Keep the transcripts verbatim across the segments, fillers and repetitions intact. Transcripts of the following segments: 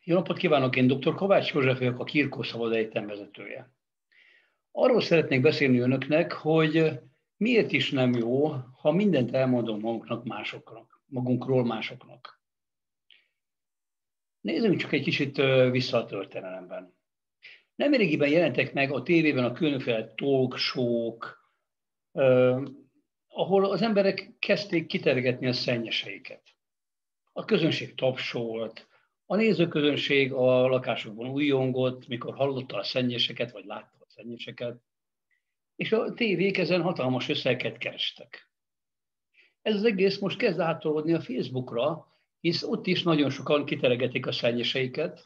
Jó napot kívánok, én doktor Kovács József vagyok, a Kirkó Szabad Egyetem vezetője. Arról szeretnék beszélni önöknek, hogy miért is nem jó, ha mindent elmondunk magunknak másoknak, magunkról másoknak. Nézzünk csak egy kicsit vissza a történelemben. Nemrégiben jelentek meg a tévében a különféle talk show-k, eh, ahol az emberek kezdték kitergetni a szennyeseiket. A közönség tapsolt, a nézőközönség a lakásokban újjongott, mikor hallotta a szennyeseket, vagy látta a szennyeseket, és a tévék ezen hatalmas összeget kerestek. Ez az egész most kezd átolódni a Facebookra, hisz ott is nagyon sokan kiteregetik a szennyeseiket.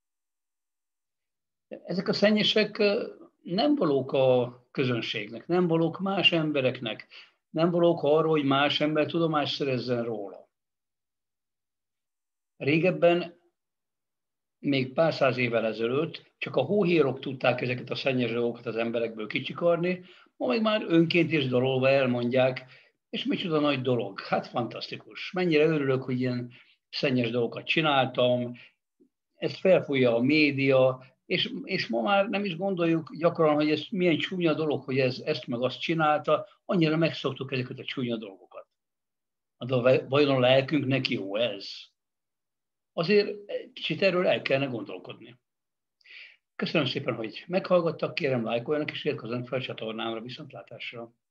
Ezek a szennyesek nem valók a közönségnek, nem valók más embereknek, nem valók arról, hogy más ember tudomást szerezzen róla. Régebben, még pár száz évvel ezelőtt csak a hóhérok tudták ezeket a szennyes dolgokat az emberekből kicsikarni, ma meg már önként is dalolva elmondják, és micsoda nagy dolog. Hát fantasztikus. Mennyire örülök, hogy ilyen szennyes dolgokat csináltam, ezt felfújja a média, és, és ma már nem is gondoljuk gyakran, hogy ez milyen csúnya dolog, hogy ez, ezt meg azt csinálta, annyira megszoktuk ezeket a csúnya dolgokat. De vajon a lelkünknek jó ez? Azért kicsit erről el kellene gondolkodni. Köszönöm szépen, hogy meghallgattak, kérem lájkoljanak és iratkozzanak fel a csatornámra, viszontlátásra.